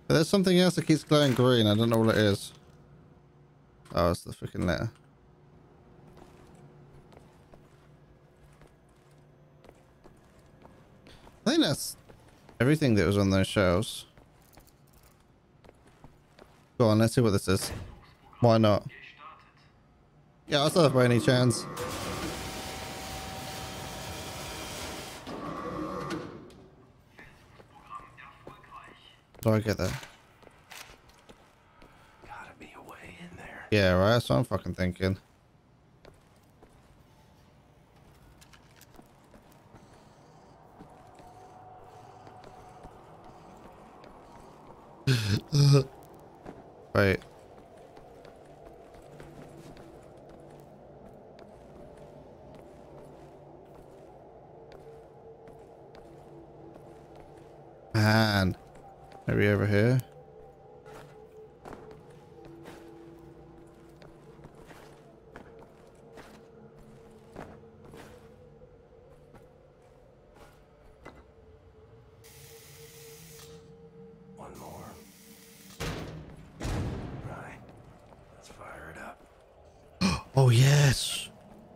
But there's something else that keeps glowing green. I don't know what it is. Oh, it's the freaking letter. I think that's everything that was on those shelves. Go on, let's see what this is. Why not? Yeah, I'll start by any chance. Do I get that? Gotta be a way in there. Yeah, right. That's what I'm fucking thinking. Wait. Man. Maybe over here. One more. Right. Let's fire it up. Oh, yes.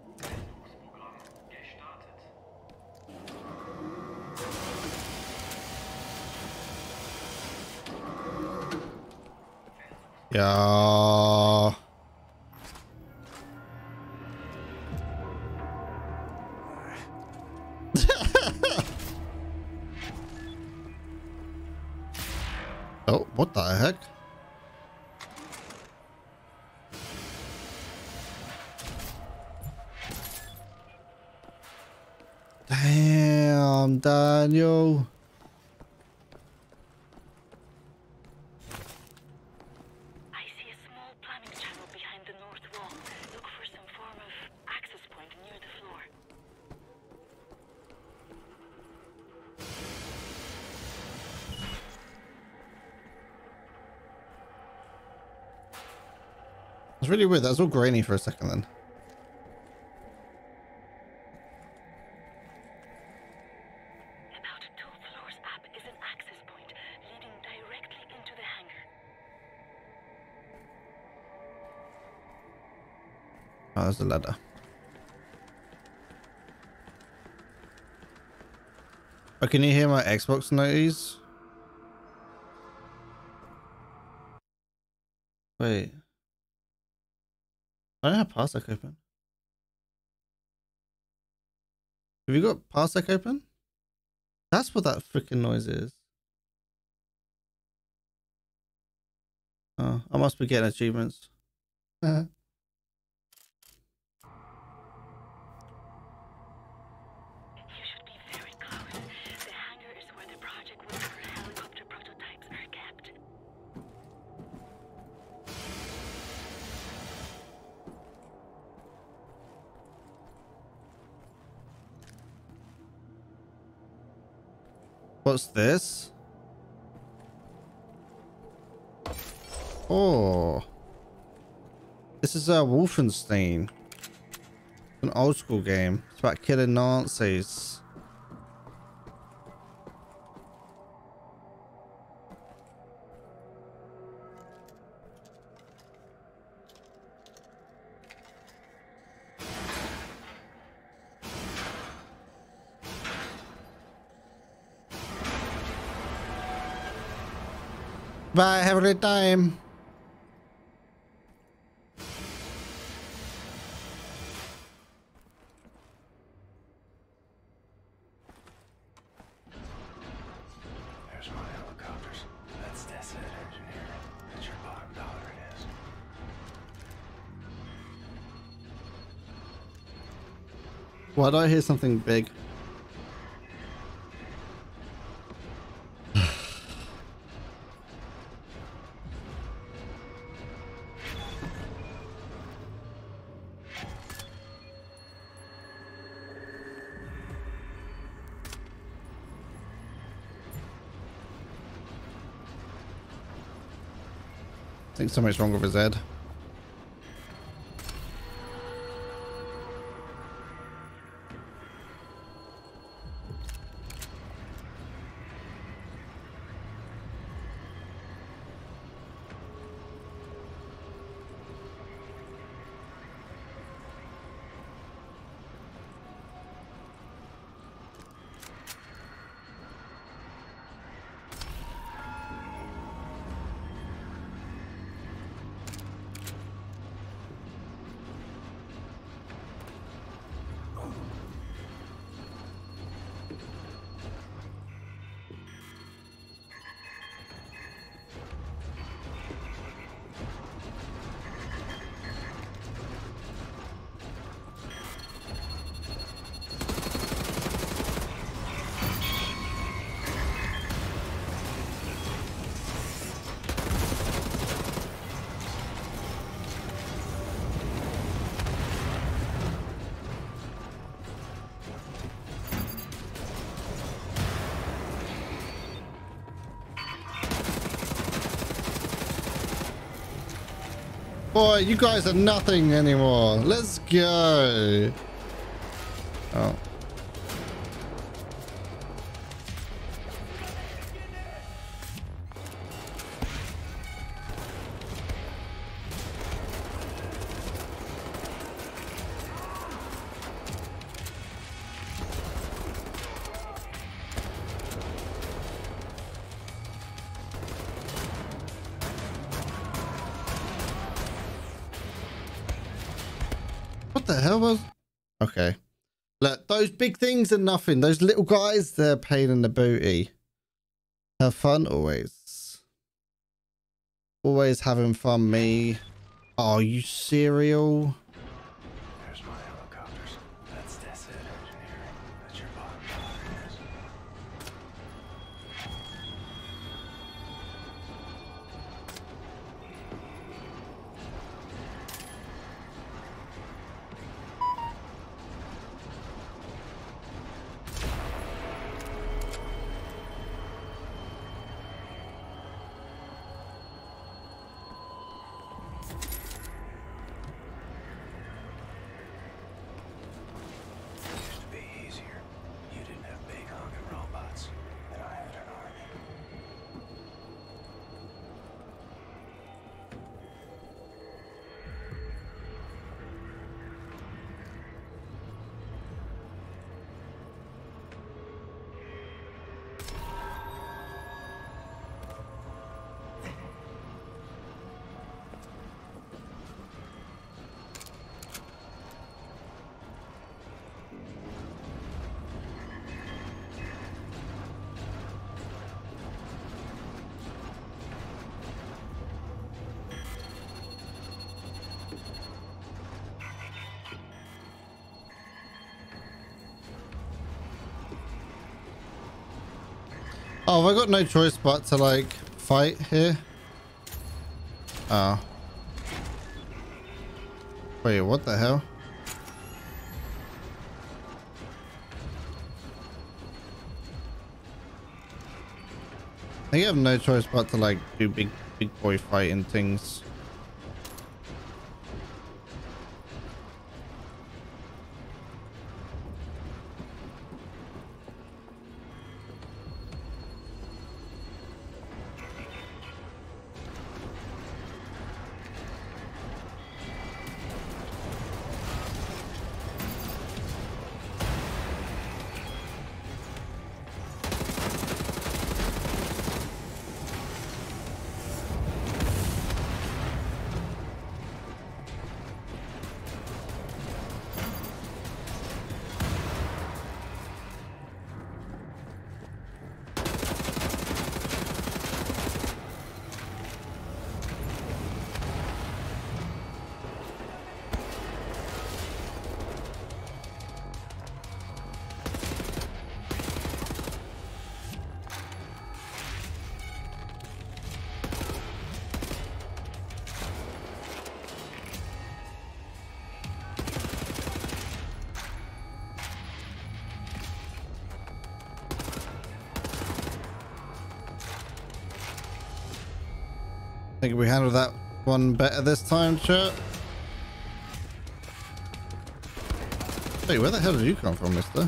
Yeah. Oh, what the heck? Damn, Daniel. I see a small plumbing channel behind the north wall. Look for some form of access point near the floor. It's really weird. That was all grainy for a second then. About 2 floors up is an access point leading directly into the hangar. Oh, there's a ladder. Oh, can you hear my Xbox noise? Wait. I don't have Parsec open. Have you got Parsec open? That's what that freaking noise is. Oh, I must be getting achievements. You should be very close. The hangar is where the Project Whisper helicopter prototypes are kept. What's this? Oh. This is Wolfenstein. An old school game. It's about killing Nazis. Bye, have a great time. There's my helicopters. That's Desset Engineer. That's your bottom dollar it is. Why do I hear something big? I think something's wrong with his head. Boy, you guys are nothing anymore. Let's go. Oh. What the hell was? Okay. Look, those big things are nothing. Those little guys, they're a pain in the booty. Have fun always. Always having fun, me. Oh, you cereal. There's my helicopters. That's it, engineer. That's your bottom dollar is. Used to be easier. You didn't have big honking robots, and I had an army. Oh, have I got no choice but to like fight here? Oh. Wait, what the hell? I think I have no choice but to like do big boy fighting things. Think we handled that one better this time, chat. Hey, where the hell did you come from, mister?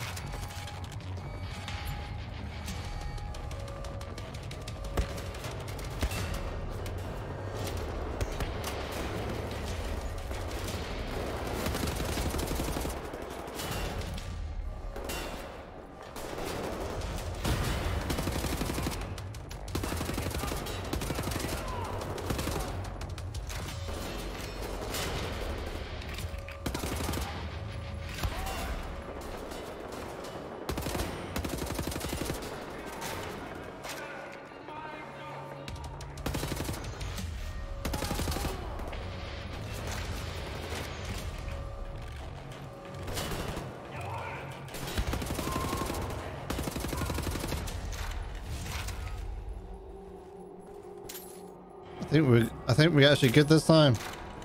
I think we actually good this time.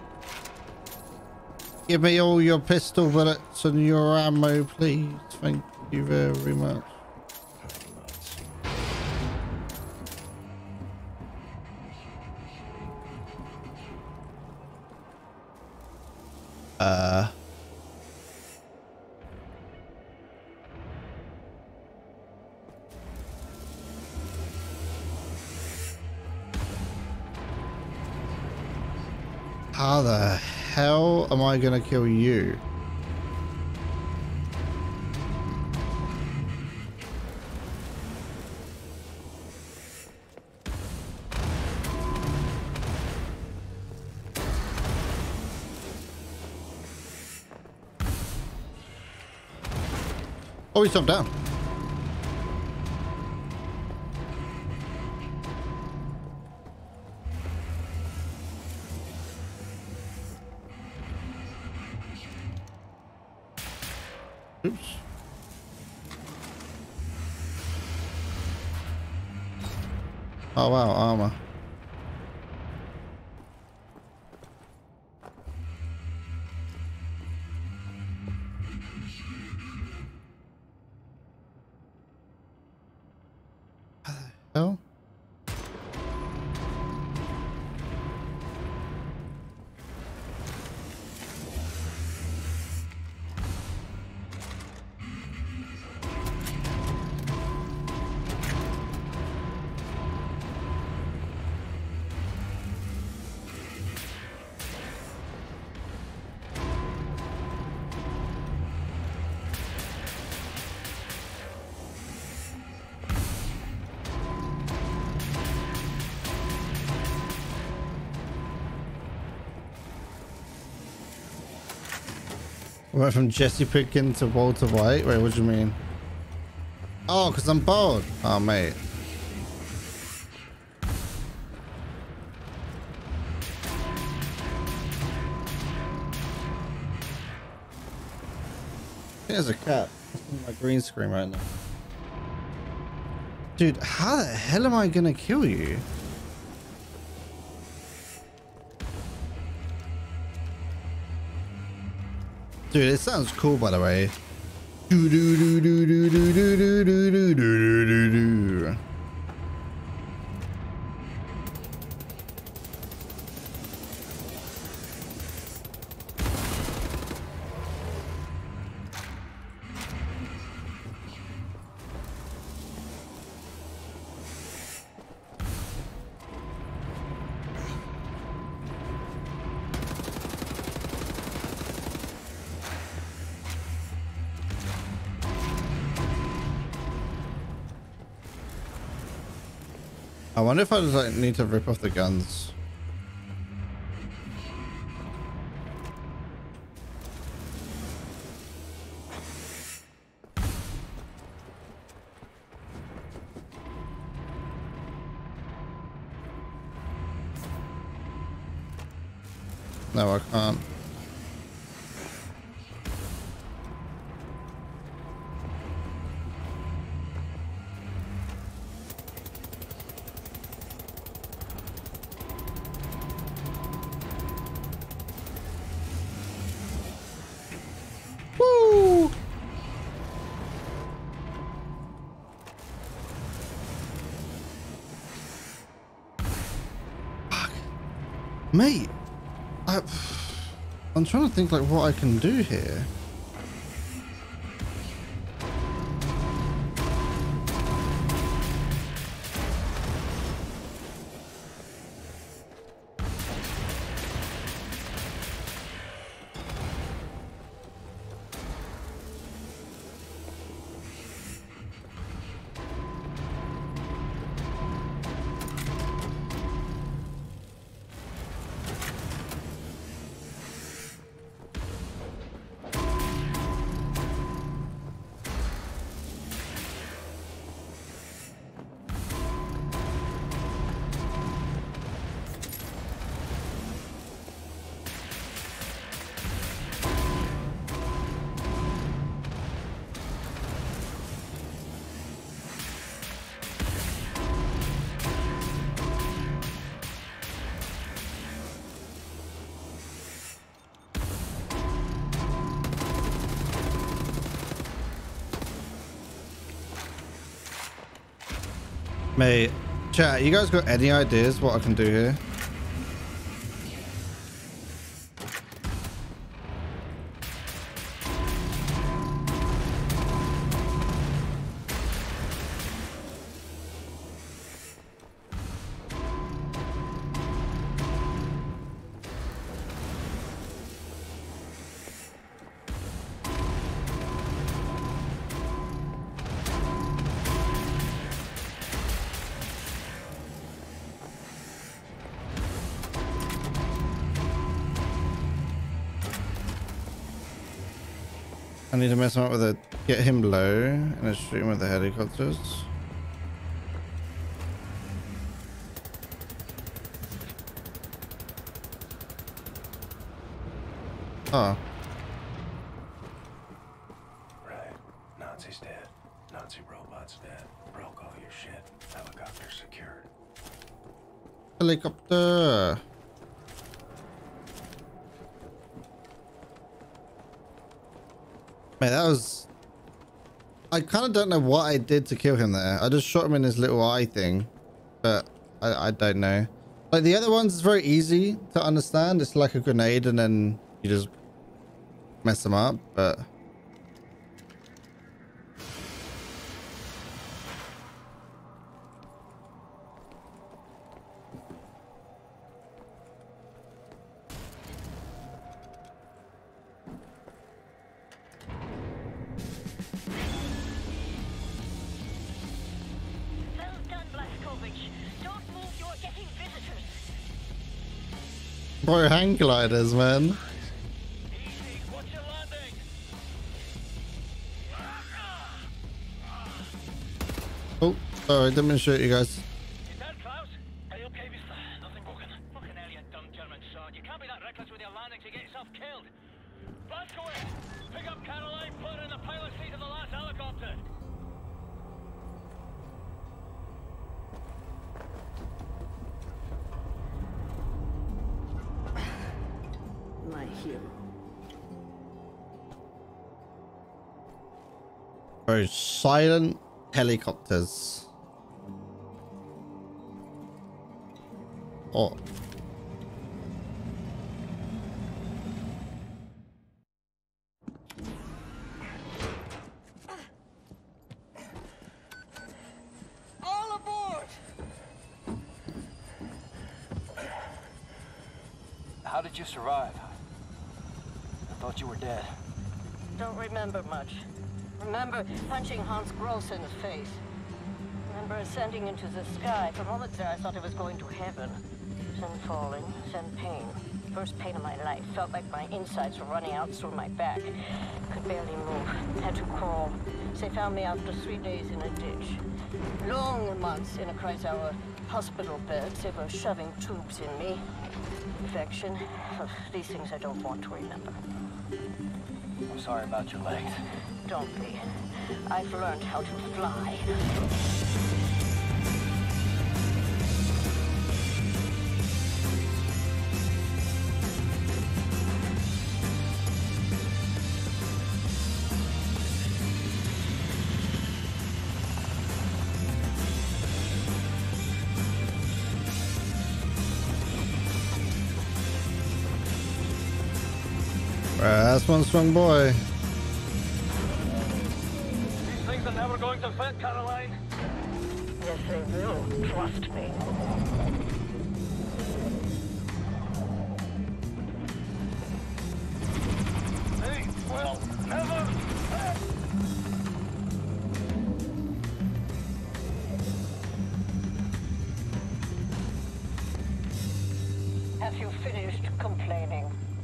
Give me all your pistol bullets and your ammo, please. Thank you very much. How the hell am I gonna kill you? Oh, he's jumped down. Oops. Oh wow, armor. How the hell? Went from Jesse Pinkett to Walter White? Wait, what do you mean? Oh, because I'm bald. Oh, mate. There's a cat. That's on my green screen right now. Dude, how the hell am I gonna kill you? Dude, it sounds cool, by the way. Do do do do do do do do do do do do. I wonder if I just like need to rip off the guns. No, I can't. Woo! Fuck. Mate, I'm trying to think like what I can do here. Mate, chat, you guys got any ideas what I can do here? need to mess him up with a get him low and then shoot him with the helicopters. Oh. Right. Nazi's dead. Nazi robot's dead. Broke all your shit. Helicopter secured. Helicopter. Man, that was... I kind of don't know what I did to kill him there. I just shot him in his little eye thing. But I don't know. Like the other ones is very easy to understand. It's like a grenade and then you just mess them up. But... Well done, Blazkowicz. Don't move, you're getting visitors. Bro, hang gliders, man. Easy. What's your landing? Oh, sorry, didn't mean to shoot you guys. Is that Klaus? Are you okay with that? Nothing broken. Fucking hell, you dumb German sod. You can't be that reckless with your landings. You get yourself killed. Blazkowicz, pick up Caroline, put her in the pilot seat of the last helicopter. My hero. Bro, silent helicopters. Oh. All aboard! How did you survive? I thought you were dead. Don't remember much. Remember punching Hans Gross in the face. Remember ascending into the sky. For moments there, I thought I was going to heaven. Then falling, then pain. First pain of my life. Felt like my insides were running out through my back. Could barely move. Had to crawl. They found me after 3 days in a ditch. Long months in a Kreisauer hospital bed. They were shoving tubes in me. Infection. These things I don't want to remember. I'm sorry about your legs. Don't be. I've learned how to fly. That's one strong boy. These things are never going to fit, Caroline. Yes, they will. Trust me. They will never fit. Have you finished complaining?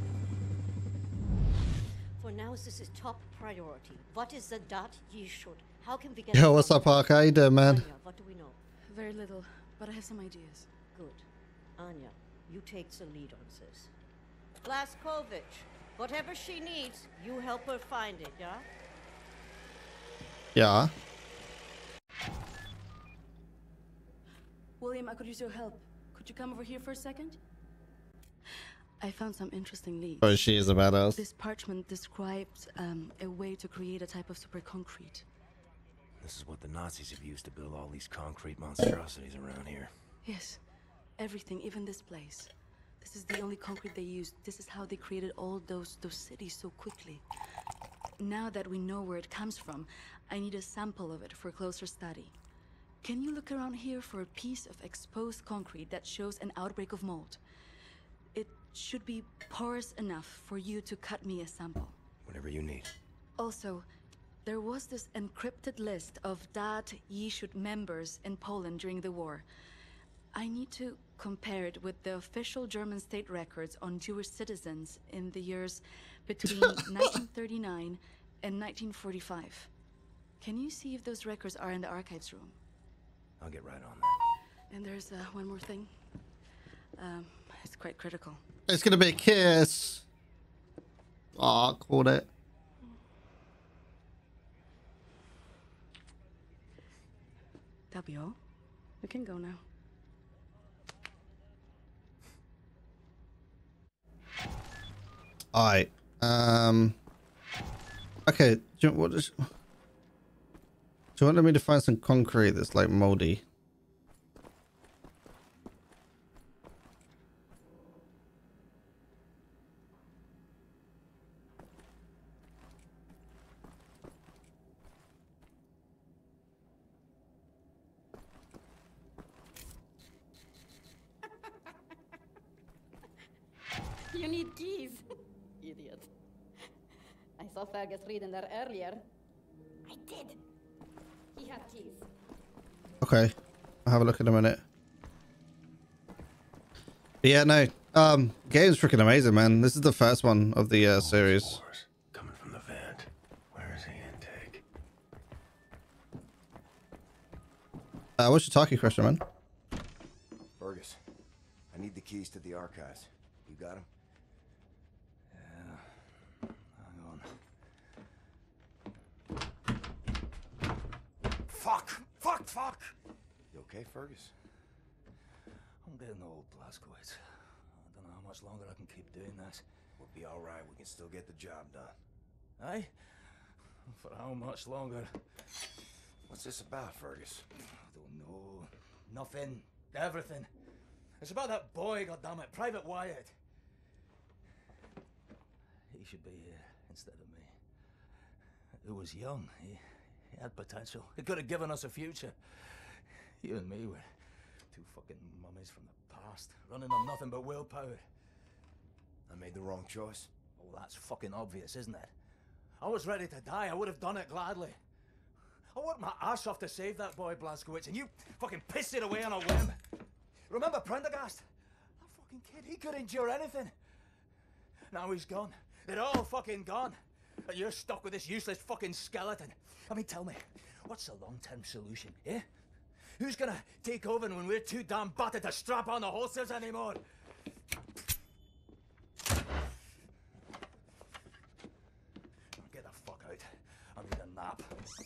For now, this is top priority. What is the dot ye should? How can we get... Yo, what's up, Park? How you doing, man? Anya, what do we know? Very little, but I have some ideas. Good. Anya, you take the lead on this. Blazkowicz, whatever she needs, you help her find it, yeah? Yeah. William, I could use your help. Could you come over here for a second? I found some interesting leads. Oh, she is a badass. This parchment describes a way to create a type of super concrete. This is what the Nazis have used to build all these concrete monstrosities around here. Yes, everything, even this place. This is the only concrete they used. This is how they created all those cities so quickly. Now that we know where it comes from, I need a sample of it for closer study. Can you look around here for a piece of exposed concrete that shows an outbreak of mold? It should be porous enough for you to cut me a sample. Whatever you need. Also, there was this encrypted list of Dat Yishud members in Poland during the war. I need to compare it with the official German state records on Jewish citizens in the years between 1939 in 1945. Can you see if those records are in the archives room? I'll get right on that. And there's one more thing. It's quite critical. It's gonna be a kiss. Oh, called it. That'll be all. We can go now. All right. Okay. Do you want me to find some concrete that's like moldy? You need keys. Idiot. I saw Fergus reading there earlier. I did. He had keys. Okay. I'll have a look in a minute. But yeah, no. Game's freaking amazing, man. This is the first one of the series. Coming from the vent. Where is the intake? What's your talkie question, man? Fergus, I need the keys to the archives. You got them? Yeah. Hang on. Fuck! You okay, Fergus? I'm getting old, Blazkowicz. I don't know how much longer I can keep doing this. We'll be all right. We can still get the job done. Aye? For how much longer? What's this about, Fergus? I don't know. Nothing. Everything. It's about that boy, goddammit, Private Wyatt. He should be here instead of me. He was young. He had potential. He could have given us a future. You and me were two fucking mummies from the past, running on nothing but willpower. I made the wrong choice. Oh, that's fucking obvious, isn't it? I was ready to die. I would have done it gladly. I worked my ass off to save that boy, Blazkowicz, and you fucking pissed it away on a whim. Remember Prendergast? That fucking kid, he could endure anything. Now he's gone. They're all fucking gone. And you're stuck with this useless fucking skeleton. I mean, tell me, what's the long-term solution, eh? Who's gonna take over when we're too damn battered to strap on the holsters anymore? Get the fuck out. I need a nap.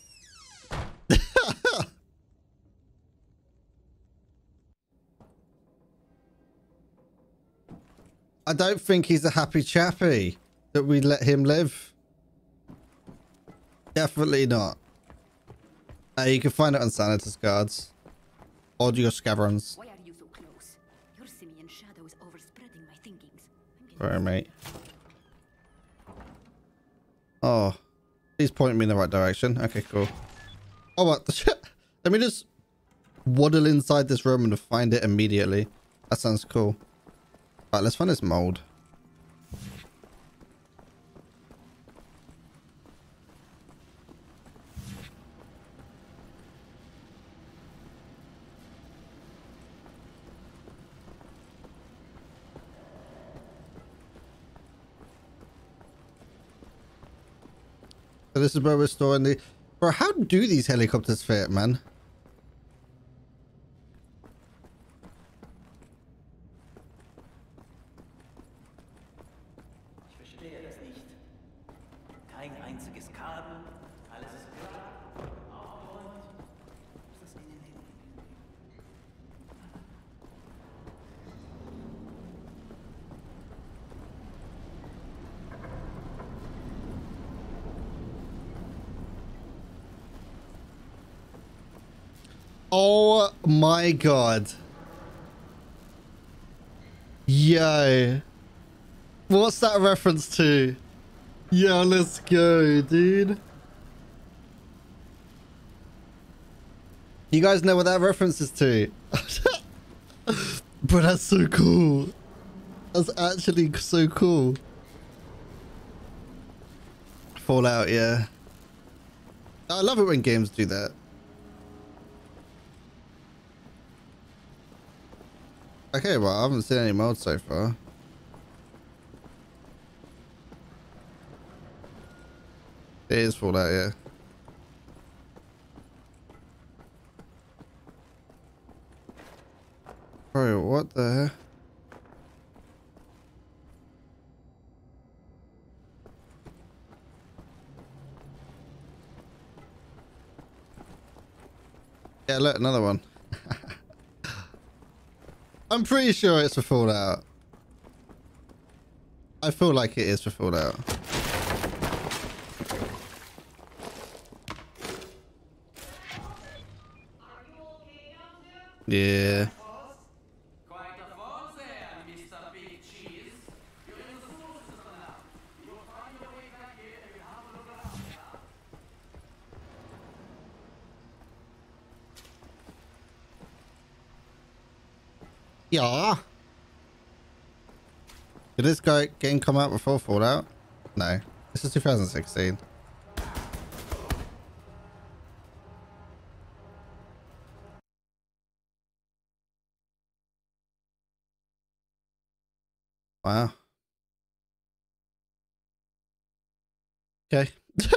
I don't think he's a happy chappy that we let him live. Definitely not. You can find it on Sanitas guards. Or your scaverns. Why are you so close? Your simian shadow is overspreading my thinkings. Where, mate? Oh. He's pointing me in the right direction. Okay, cool. Oh, what the shit? Let me just waddle inside this room and find it immediately. That sounds cool. Alright, let's find this mold. So this is where we're storing the... Bro, how do these helicopters fit, man? Ich verstehe das nicht. Kein einziges Kabel. Alles ist klar. Aufgeräumt. Was ist das in den Händen? Oh my god. Yo. What's that a reference to? Yo, let's go, dude. You guys know what that reference is to? Bro, that's so cool. That's actually so cool. Fallout, yeah. I love it when games do that. Okay, well, I haven't seen any mods so far. It is Fallout, yeah. Bro, what the heck? Yeah, look, another one. I'm pretty sure it's for Fallout. I feel like it is for Fallout. Yeah. Yeah. Did this game come out before Fallout? No. This is 2016. Wow. Okay.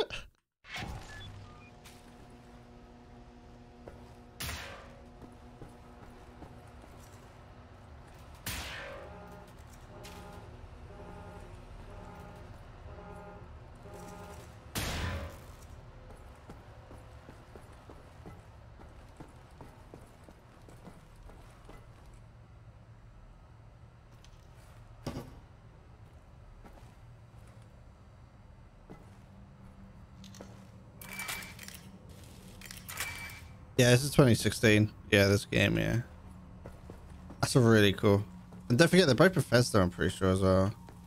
Yeah, this is 2016. Yeah, this game, yeah. That's a really cool. And don't forget, they're both Bethesda, I'm pretty sure, as well.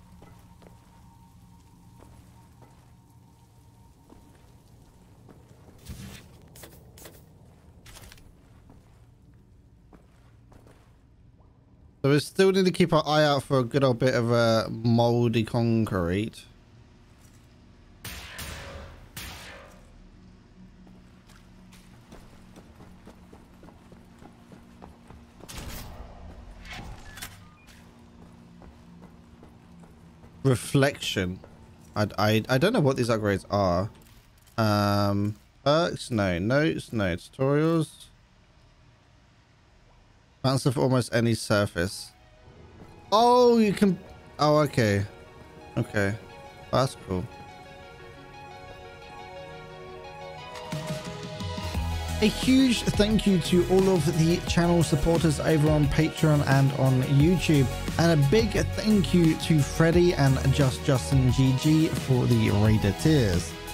So we still need to keep our eye out for a good old bit of moldy concrete. Reflection. I don't know what these upgrades are. Perks, no. Notes, no. Tutorials. Bounce off almost any surface. Oh, you can. Oh, okay. Okay. That's cool. A huge thank you to all of the channel supporters over on Patreon and on YouTube. And a big thank you to Freddy and Justin GG for the Raider tiers.